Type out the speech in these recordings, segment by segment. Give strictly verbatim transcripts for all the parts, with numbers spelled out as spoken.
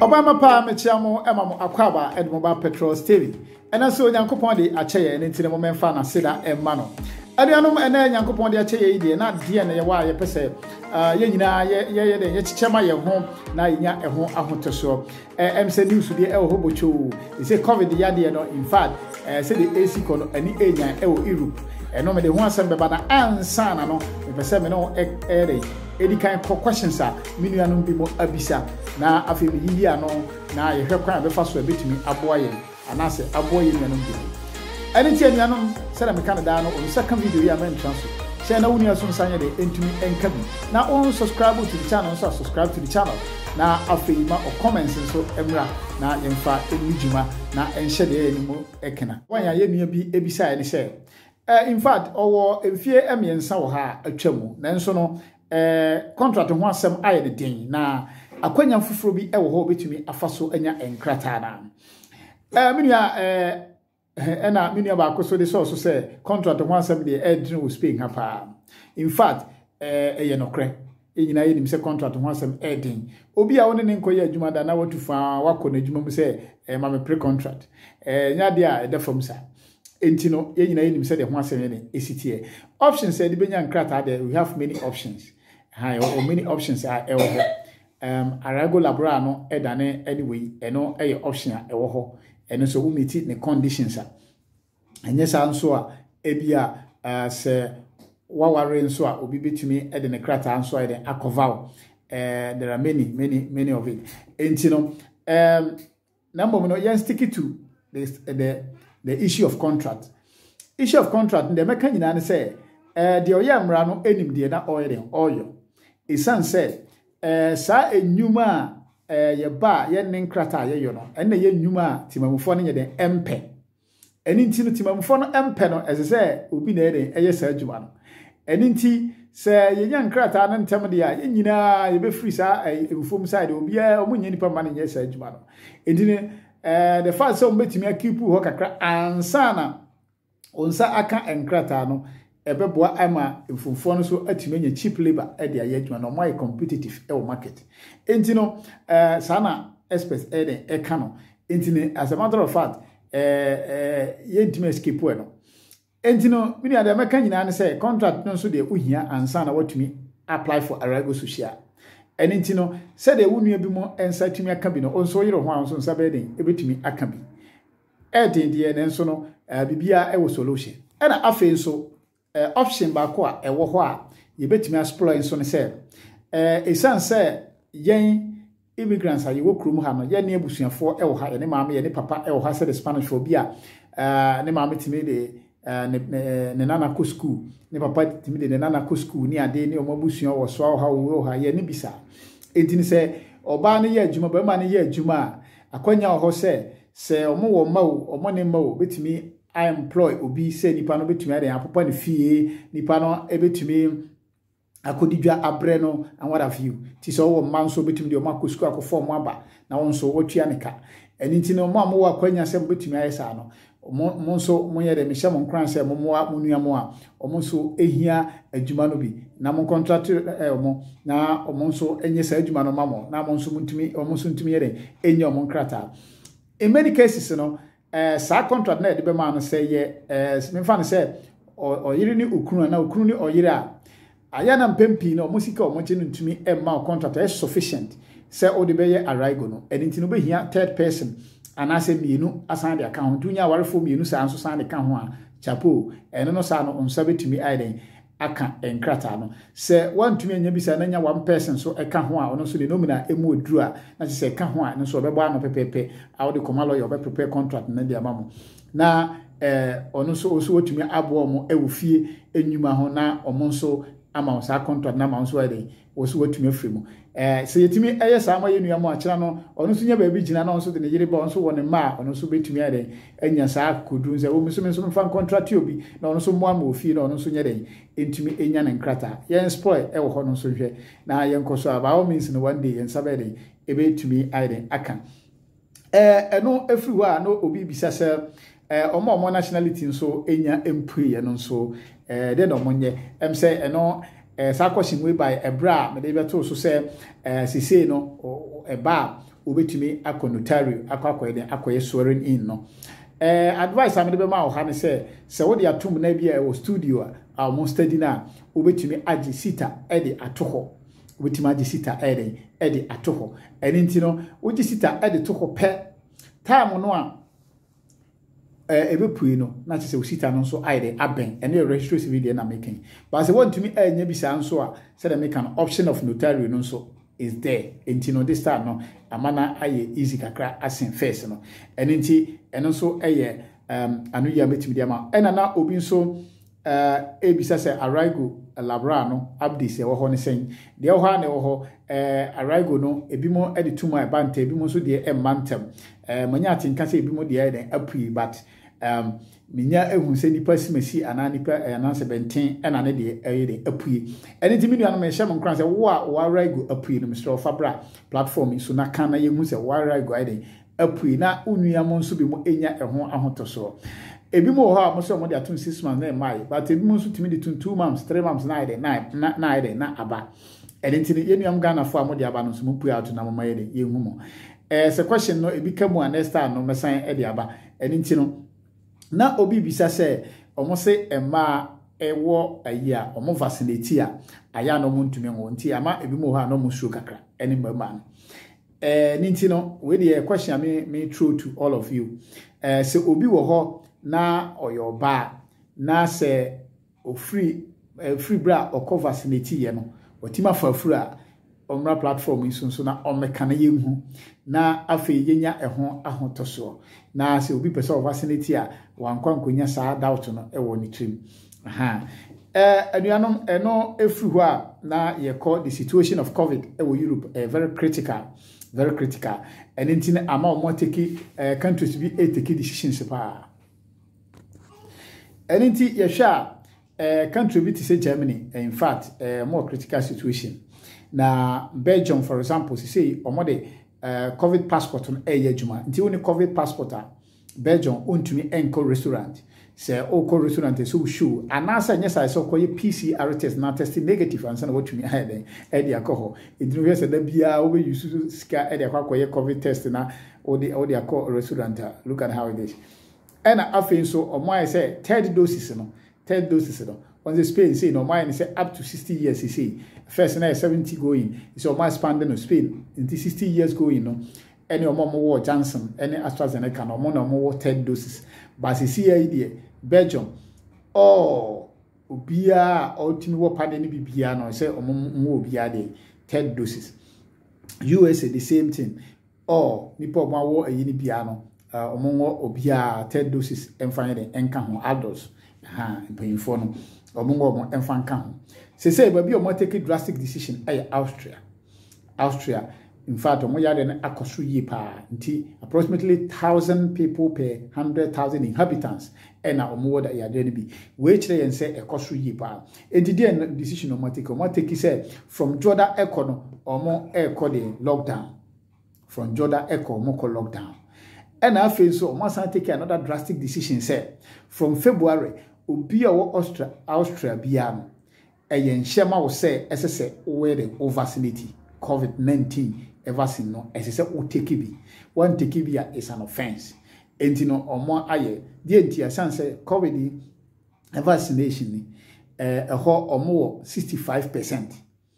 Obama pa mechiamo ema mo akwaba edmoba petrol steady. Ena so nyankopon de acheye ne ntine mo memfa na seda emma no. Aduanom ena nyankopon de acheye ide na de na ye wa ye pese ye nyina ye ye de ye chichema ye ho na nya eho ahotoso. Eh emse news de e ho bocho. They say covid ya de no in fact eh say the A C kono ani enya e wo Europe. Eno me de ho asem beba na ansa na no me pese me no e e edi kan questions a minuanum bi mo abisa na afi mi yiyi ano na ye hwe kwan be fa so abetumi aboa ye anase aboa ye nuanum bi ani ti nuanum se na me kan da no on second video ya men transfer se na wuni aso nsanye de entumi enka bi na on subscribe to the channel so subscribe to the channel na afi ma o comments so emra na yemfa enijuma na enhye de enimu ekena wan ya ye nua bi ebisa ye ne se eh in fact owo emfie emiensa wo ha atwamu nanso no eh contract ho asem aye de den na akwanya fufuro bi e wo ho betumi afaso anya enkrata na eh menua eh ena menua ba akoso de so so say contract ho asem de e din wo Spain ha pa in fact eh eye nokre enyina ye nim say contract ho asem e den obi a woni ne nkoye adwuma da na watu fa wakọ na adwuma mu say eh ma me pre contract eh nya de a e da fam sa enti no ye nyina ye nim say de ho asem ye ne esitie options say de benya nkrata de we have many options hi or many options are e wo um Arago Labra no e dane anyway eno e option e wo ho eno so we meet the conditions a enye sa nso a e bia se waware nso a obi betumi e de ne krata nso e de akova eh there are many many many of it enti no um number no yen stick to the the the issue of contract issue of contract the meka nyina ne say eh de oyamra no enim de na oil oil isan say eh sa enwuma eh ye ba ye ne nkrata ye yo no enne ye enwuma timamufo no ye de empe eni nti no timamufo no empe no ese say obi na ye eye sa adwuma no eni nti say ye nya nkrata no ntem de a ye nyina ye be free sa emufom side obi a omunye nipa ma ne ye sa adwuma no enti ne eh the fact say ombetimi akipu ho kakra ansana onsa aka enkrata no ebeboa ama mfumfo no so atime nya cheap labor e de ayadwuma no more competitive e market enti no eh sana express e de e ka no enti ne as a matter of fact eh eh ye ntime escape no enti no mini ade meka nyina ne say contract no so de ohia ansa na watumi apply for Arago social enti no say de wonua bi mo ensa tumi aka bi no onso yiro ho anso nsa be den ebetumi aka bi e den de ne nso no bibia e wo solution e na afi nso Uh, option ba ko a ewo ho a ye betimi explore nso ne se eh esan se yen immigrants a ye wo krum ha no ye ne abusuafo e wo ha ye ne maame ye ne papa e wo ha se the Spanish for bia uh, ne maame timi de uh, ne, ne, ne nana ko school ne papa timi de ne nana ko school ni ade ne omo abusua wo so ha wo ha ye ne bisa enti ne se oba ne ye adwuma ba ma ne ye adwuma akwanya ho se se omo wo ma wo omo ne ma wo betimi I employ obi say nipa no betumi ade apopo ne fie nipa no ebetumi akodidwa abre no and what have you ti so wo man so betumi de o makosuku akofo mo aba na won so wotua ne ka eni ti no mo amowo akwanya se betumi ayesa no mo so mo ye de me hye mo nkran se mo mo nua mo a omo so ehia adwuma no bi na mo contract eh omo na omo so enye sa adwuma no mamo na mo so mutumi omo so ntumi ye de enye omo nkrata in many cases no eh sa contract na de be ma no say ye eh me fa no say oyire ni okunu na okunu ni oyire a aya na mpempi na omusika omoche no ntumi e ma contract is sufficient say o de be ye Arago no edinti no be hia third person ana say mienu asan de account dunya warefo mienu sa anso san de ka ho a chapo eno no sa no onsa betumi aiden aka enkrata no se wantumi anya bisa na nya one person so eka ho a ono so de nomina emu oduru a na se eka ho a no so obebo ano pepepe a wo de komalo yo be prepare contract na de amamo na eh ono so so otumi abo mo ewufie enwuma ho na omo so ama sa contract na ma so ade wo so otumi afrimu eh se yetumi eye sa ma yenua mo akira no ono so nya ba bi gina na ono so de ne yire ba ono so woni ma ono so betumi ade enya sa kodu nze wo mi so mi so mfa contract obi na ono so mo ama ofie na ono so nya de entumi enya ne nkrata yen spoil e wo ho no so hwe na yen koso aba o means no one day yen sabede e betumi ade aka eh eno efri wa no obi bisa se eh omo omo nationality nso enya employee no nso eh de no monye em say eno eh sa question we by ebra me dey beto so say eh sisi no eba obetumi akọ notary akọ akọ den akọ swearing in no eh advice am de be ma o ha ne se se wo de atom na bia e studio a mo study na obetumi agi sita e de atoho obetumi agi sita e de e de atoho eni ntino ogi sita e de toho pe time no a eh ebepui no na che se sita no so aide aben ene registration video na making but se want to me enya bi sa nso a se the make an option of notary no so is there ntino this time no amana aye easy kakra asen first no ene nti eno so eye um anu ya metimi dia ma ena na obi nso eh ebisa se arrigo labra no abdi se wo ho ne sen de wo ha ne wo ho eh arrigo no ebi mo edi tumo e banta ebi mo so de e mantem eh manya atinka se ebi mo de e apui but um minya ehun se nipa simasi ana nipa ana se benten ena ne de e de apui eni timi nua no me hye mo nkran se wo a wo arrigo apui no Mister Fabra platform so na kan na ye hu se wo arrigo ai de apui na unua mo nso bi mo enya eho ahotoso ebi mo ha mo so mo de aton six months na mai but ebi mo nso timi de two months three months na ide na na na ide na aba ene ntini ye nuam Ghana fo a mo de aba no so mo pu out na mo mai de ye hu mo eh se question no ebi ka mu a next time no mesan e de aba ene ntino na obi bisa se omo se ema ewo ayia omo vaccinate a aya no mo ntumi ngo nti ama ebi mo ha no mo suo kakra ene mama eh nintino we the question me me through to all of you eh se obi wo ho na oyoba na se o free uh, free bra o cover vaccinate ye no otima fa free a omra platform nso nso na omeka na yehu na afi yenya eho ahotoso na se obi pese o vaccinate a wankwa nkonya saa doubt no e wo ni trim aha eh anuanom eno efri ho a na ye call the situation of COVID e wo Europe eh, very critical very critical and intin ama o mo take uh, countries be e take decisions pa and inti ye sha uh, country be to say Germany in fact uh, more critical situation na Belgium for example say o mo de uh, COVID passport on e yejuma inti woni COVID passport a Belgium ontumi enko restaurant say oko restaurant so show anasa nyesa so koye P C R test na test negative ansa na watumi ahe e de alcohol idinu we say da bia we use ska e de akoye COVID test na o de o de alcohol restaurant look at how it is and afin so o mo say third doses no third doses no on the Spain say no mine say up to sixty years he say first na seventy going so my expanding no Spain into sixty years going no any o mo mo Johnson any AstraZeneca no mo no mo third doses but see idea Belgium oh obia ultimate wo pa ni bibia no say omo mo obia de third doses U S A the same thing oh nipa omo wo ayi ni bia no omo wo obia third doses emfa de enka ho adults ha mpanyimfo no omo wo omo emfa nka ho say say ba bi omo take drastic decision ay Austria Austria in fact omo ya de na akoso yi pa nti approximately one thousand people per one hundred thousand inhabitants ena omo wo da ya de bi we kire yen say akoso yi pa edidi en decision omo take omo take say from Jordan eco no omo eco the lockdown from Jordan eco omo ko lockdown ena afi so omo san take another drastic decision say from February obi a wo Austria Austria bia no eyen hyema wo say esese we the vaccinate COVID nineteen vaccine no esese o take bi one take bi is an offense enti no omo aye die enti asan say COVID vaccination ni eh ho omo sixty-five percent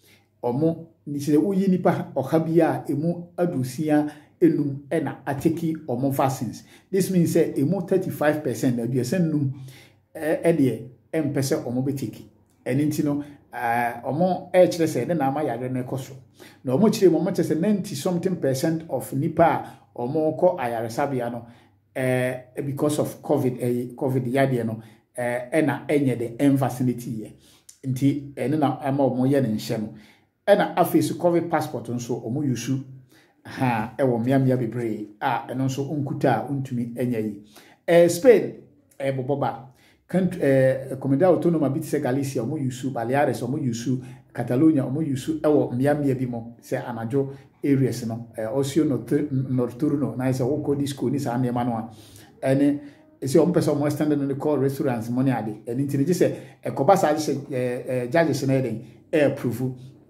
omo ni se uyi nipa oha bia emu adusia enum ena ateki omo vaccines this means say emu thirty-five percent aduasa num eh e de empese omo beteki enti no Uh, omo e kire se de na ama yare na ekoso na omo kire mo mo se ninety something percent of nipa omo ko ayare sabia no eh because of COVID eh COVID yade no eh e na enye de vaccinate ye nti ene na ama omo ye ne nhye no e na afesu COVID passport nso omo yusu ha e wo miamia bebre a eno nso onkuta ontumi enye yi eh Spain eh boboba country eh Comunidad Autónoma bitse Galicia omo yusu Baleares omo yusu Catalonia omo yusu ewo miamia bi mo se anajo areas no eh Ocio Nocturno na ise woko disco ni sa niema no ene ese omo person mo stand no call restaurants money ade ene ntini je se ekoba sa je eh judges na eden e approve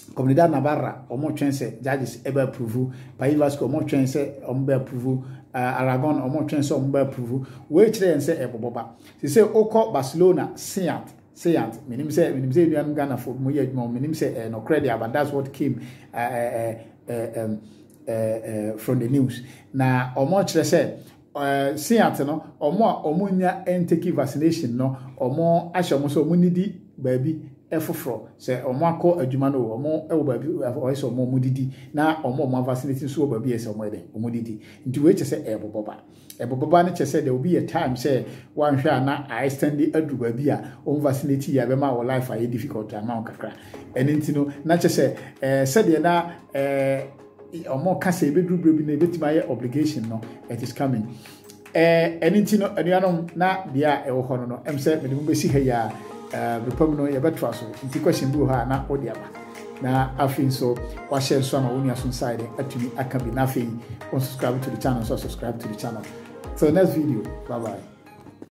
Comunidad Navarra omo twense judges ebe approve, País Vasco omo twense omo approve, uh, Aragon omo twense omo approve. We kire ense eboboba. Se say oko Barcelona Seat Seat minim say minim say you Ghana for mo ye adwuma minim say uh, no credit, but that's what came uh, uh, uh, um, uh, uh, from the news. Na omo kire say uh, Seat no omo omo nya enteki vaccination no omo ahye omo so omo nidi baabi efofro se omo akọ adwuma no omo ewo baabi o se omo mudidi na omo omo vaccination so baabi ese omo ede omo didi nti we chese eboboba eboboba ne chese there will be a time say one hwa na I stand adu baabi a omo vaccinate ya be ma wo life are difficult ama kakra eni nti no na chese eh se de na eh omo kasa ebedru brebi na ebetima ye obligation no it is coming eh eni nti no anuanom na dia ewo ho no no em se me de mo besi ha ya Uh, Republic no better so nti question bi ha na odi aba na afin so wa share so na wonu aso side atumi aka bi na afin on subscribe to the channel so subscribe to the channel. So next video, bye bye.